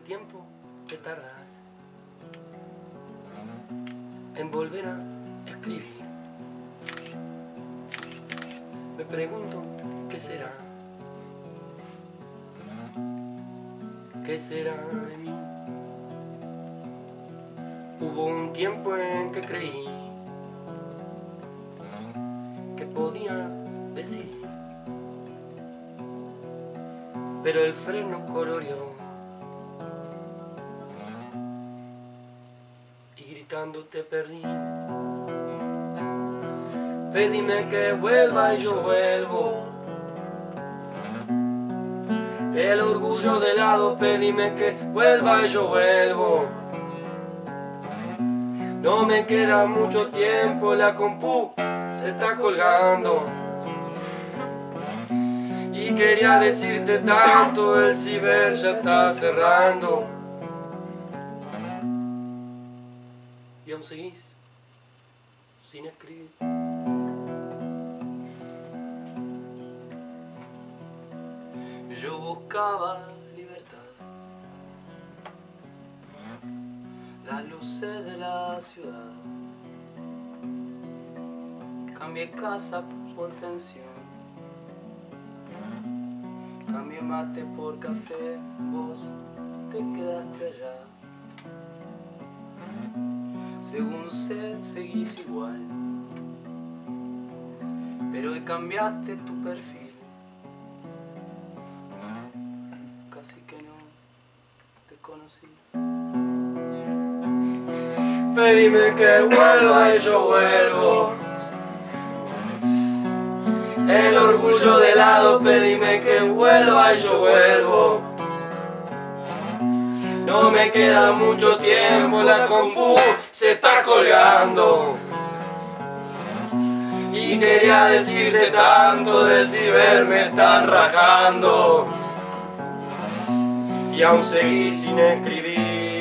tiempo que tardas en volver a escribir, me pregunto qué será de mí. Hubo un tiempo en que creí que podía decidir, pero el freno coloreó y gritando te perdí. Pedime que vuelva y yo vuelvo. El orgullo de lado, pedime que vuelva y yo vuelvo. No me queda mucho tiempo, la compu se está colgando. Y quería decirte tanto, el ciber ya está cerrando. Y aún seguís sin escribir. Yo buscaba libertad, las luces de la ciudad. Cambié casa por pensión, cambié mate por café, vos te quedaste allá. Según sé, seguís igual, pero hoy cambiaste tu perfil. Casi que no te conocí. Pedime que vuelva y yo vuelvo. El orgullo de lado, pedime que vuelva y yo vuelvo. No me queda mucho tiempo, la compu se está colgando. Y quería decirte tanto, del ciber me están rajando. Y aún seguí sin escribirme.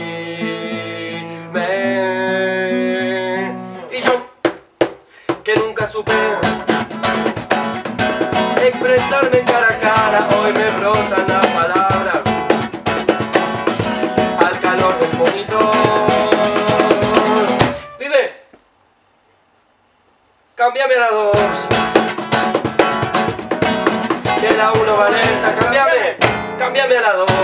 Y yo, que nunca supe expresarme cara a cara, hoy me brotan las palabras al calor del monitor. Vive, cámbiame a la 2, que la 1 va lenta, cámbiame a la 2,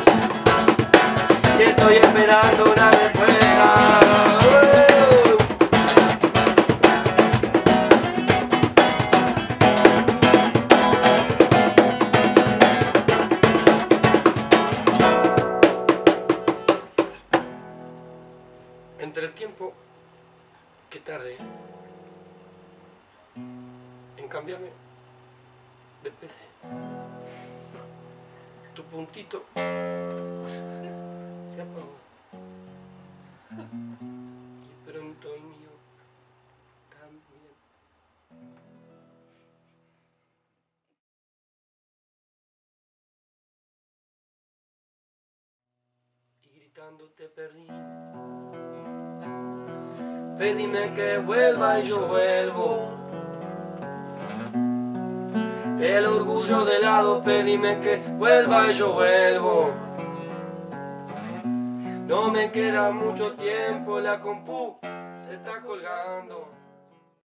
que estoy esperando una respuesta. Entre el tiempo que tardé en cambiarme de PC, tu puntito se apagó y pronto el mío también. Y gritando te perdí. Pedime que vuelva y yo vuelvo. El orgullo de lado, pedime que vuelva y yo vuelvo. No me queda mucho tiempo, la compu se está colgando.